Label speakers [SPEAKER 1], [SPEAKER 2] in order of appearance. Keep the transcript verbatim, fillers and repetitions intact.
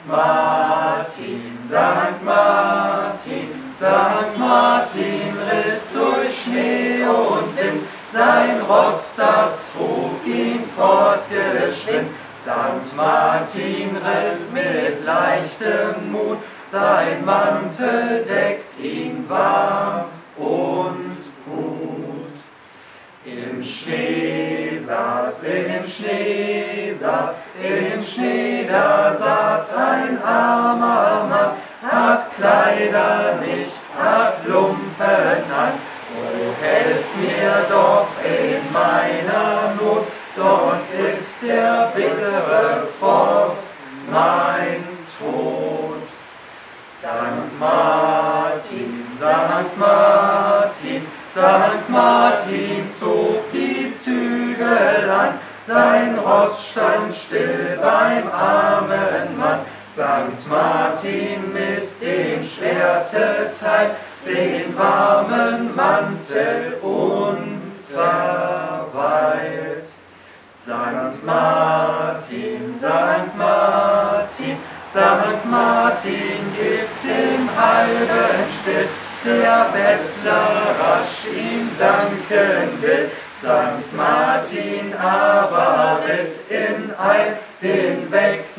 [SPEAKER 1] Martin, Sankt Martin, Sankt Martin ritt durch Schnee und Wind, sein Ross, das trug ihn fortgeschwind. Sankt Martin ritt mit leichtem Mut, sein Mantel deckt ihn warm und gut. Im Schnee saß, im Schnee saß, im Schnee, da saß ein armer Mann, hat Kleider nicht, hat Lumpen an. Oh, helft mir doch in meiner Not, sonst ist der bittere Frost mein Tod. Sankt Martin, Sankt Martin, Sankt Martin zog die Zügel an, sein Ross stand still beim armen Mann. Sankt Martin mit dem Schwerte teilt den warmen Mantel unverweilt. Sankt Martin, Sankt Martin, Sankt Martin gibt im halben still, der Bettler rasch ihm danken will. Sankt Martin aber ritt in Eil hinweg